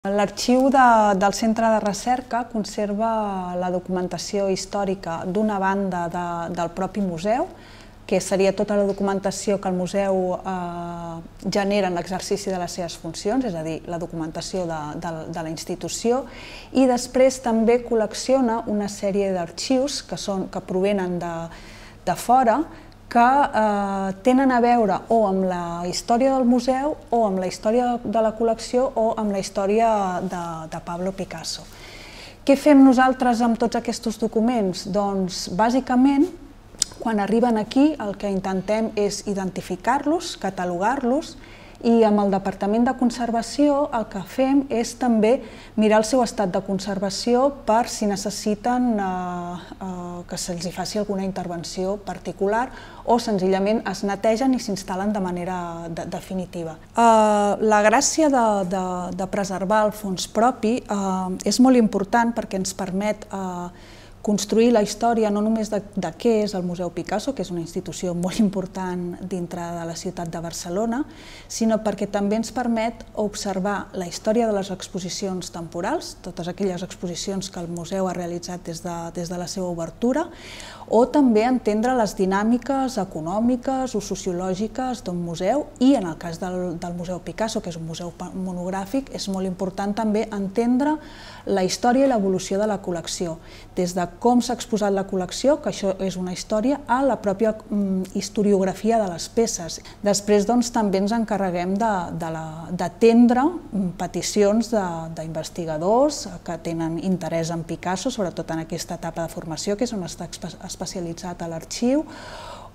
L'arxiu del Centre de Recerca conserva la documentació històrica d'una banda del propi museu, que seria tota la documentació que el museu genera en l'exercici de les seves funcions, és a dir, la documentació de la institució, i després també col·lecciona una sèrie d'arxius que provenen de fora, que tenen a veure o amb la història del museu o amb la història de la col·lecció o amb la història de Pablo Picasso. Què fem nosaltres amb tots aquests documents? Doncs, bàsicament, quan arriben aquí, el que intentem és identificar-los, catalogar-los, i amb el Departament de Conservació el que fem és també mirar el seu estat de conservació per si necessiten que se'ls faci alguna intervenció particular o senzillament es netegen i s'instal·len de manera definitiva. La gràcia de preservar el fons propi és molt important perquè ens permet construir la història no només de què és el Museu Picasso, que és una institució molt important dintre de la ciutat de Barcelona, sinó perquè també ens permet observar la història de les exposicions temporals, totes aquelles exposicions que el museu ha realitzat des de la seva obertura, o també entendre les dinàmiques econòmiques o sociològiques d'un museu, i en el cas del Museu Picasso, que és un museu monogràfic, és molt important també entendre la història i l'evolució de la col·lecció, des de com s'ha exposat la col·lecció, que això és una història, a la pròpia historiografia de les peces. Després també ens encarreguem d'atendre peticions d'investigadors que tenen interès en Picasso, sobretot en aquesta etapa de formació, que és on està especialitzat a l'arxiu,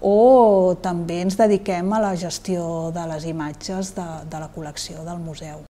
o també ens dediquem a la gestió de les imatges de la col·lecció del museu.